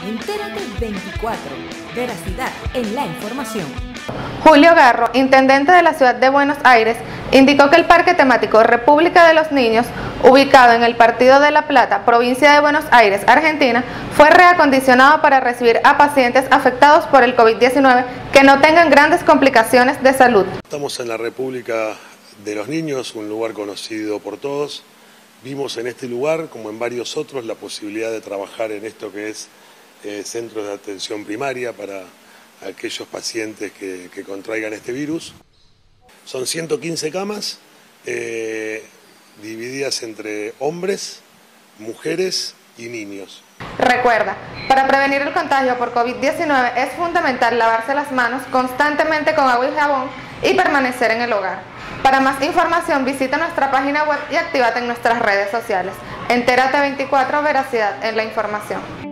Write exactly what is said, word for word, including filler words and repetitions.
Entérate veinticuatro. Veracidad en la información. Julio Garro, intendente de la ciudad de Buenos Aires, indicó que el Parque Temático República de los Niños, ubicado en el Partido de La Plata, provincia de Buenos Aires, Argentina, fue reacondicionado para recibir a pacientes afectados por el COVID diecinueve que no tengan grandes complicaciones de salud. Estamos en la República de los Niños, un lugar conocido por todos. Vimos en este lugar, como en varios otros, la posibilidad de trabajar en esto que es eh, centros de atención primaria para aquellos pacientes que, que contraigan este virus. Son ciento quince camas eh, divididas entre hombres, mujeres y niños. Recuerda, para prevenir el contagio por COVID diecinueve es fundamental lavarse las manos constantemente con agua y jabón y permanecer en el hogar. Para más información visita nuestra página web y actívate en nuestras redes sociales. Entérate veinticuatro, veracidad en la información.